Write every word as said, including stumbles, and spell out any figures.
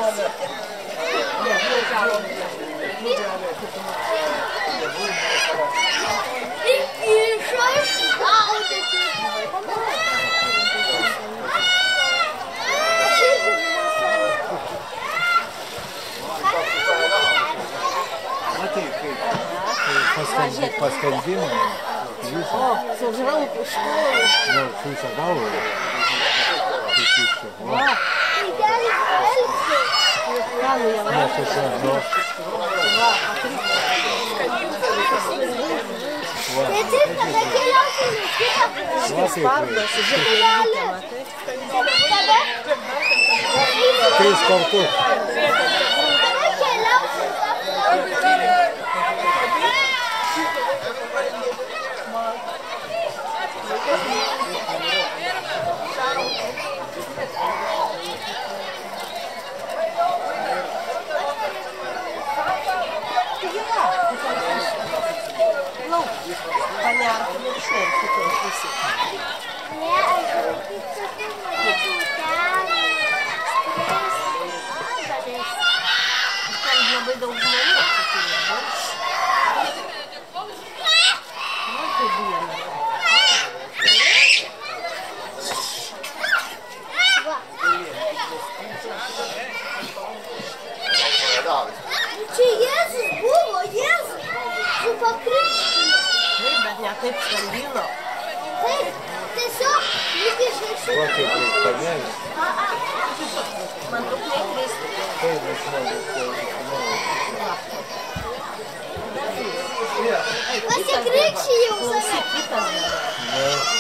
Paskelbimai. O, sužinau po školų. Nu, šūsą galvą. O, tai gali elgti. Gali jau elgti. Va, tai taip, tada keliausim į kitą. Spardas, žiūrėkite, matai. Tada? Tris kartus. Tada keliausim. Понятно, что это вкусно. Там labai daug žmonių, sakykime. Nu, tai dieną. Čia Jėzus buvo, Jėzus, su pakrikštinimu. Taip, bet ne taip skambino. Taip, tiesiog lygiai šeši. Va, kaip reik pagelbėti. Man trukniai kristi. Taip, aš noriu. Pasikrikščiai jau save. Klausyk kitas dabar.